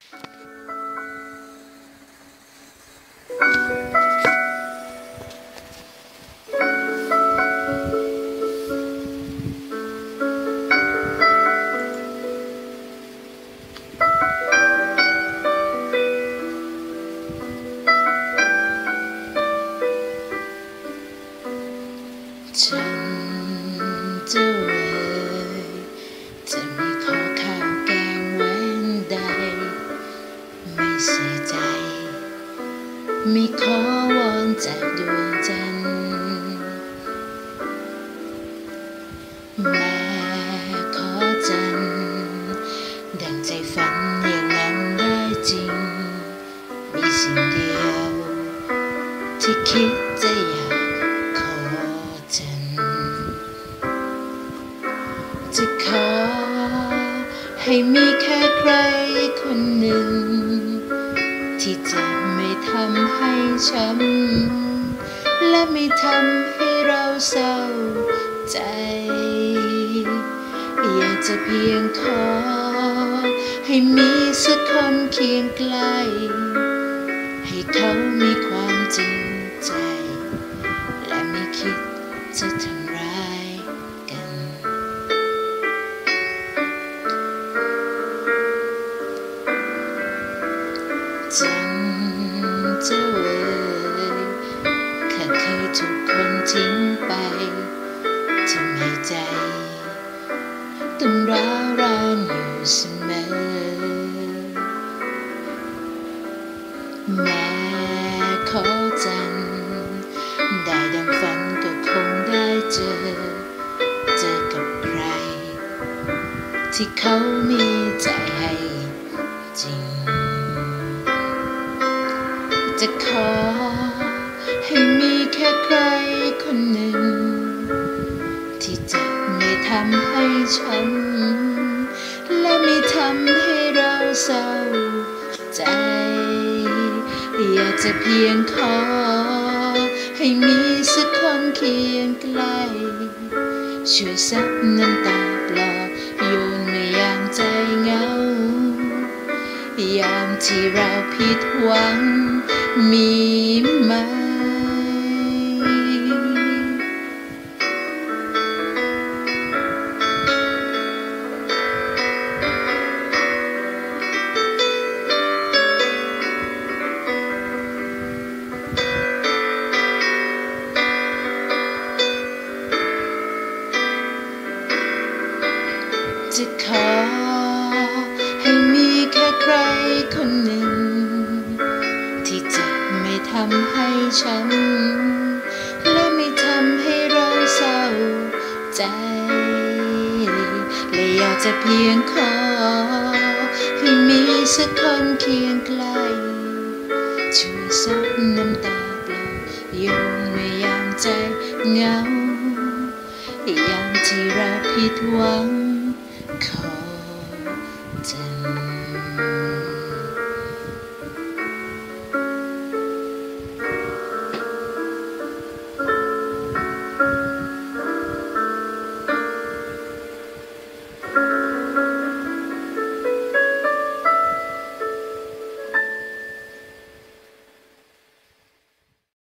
ฉันจะเอ่ยจะมีขอข้าวแกงเว้นใดไม่เสียใจไม่ขอวอนจากดวงจันทร์แม้ขอจันทร์ดังใจฝันอย่างนั้นได้จริงมีสิ่งเดียวที่คิดจะอยากจะขอให้มีแค่ใครคนหนึ่งที่จะไม่ทำให้ช้ำและไม่ทำให้เราเศร้าใจอยากจะเพียงขอให้มีสักคนเคียงใกล้ให้เขามีความจริงใจและไม่คิดจะทำร้ายกันจังจะเอ่ยข้าเคยถูกคนทิ้งไปทำให้ใจต้องร้าวรานอยู่เสมอแม้ขอจันได้ดังฝันก็คงได้เจอกับใครที่เขามีใจให้จริงจะขอให้มีแค่ใครคนหนึ่งที่จะไม่ทำให้ฉันและไม่ทำให้เราเศร้าใจอยากจะเพียงขอให้มีสักคนเคียงใกล้ช่วยซับน้ำตาปลอบโยนเมื่อยามใจเหงายามที่เราผิดหวังมีไหมจะขอให้มีแค่ใครคนหนึ่งที่จะไม่ทำให้ฉันและไม่ทำให้เราเศร้าใจและอยากจะเพียงขอให้มีสักคนเคียงใกล้ช่วยซับน้ำตาปลอบโยนเมื่อยามใจเหงายามที่เราผิดหวังขอ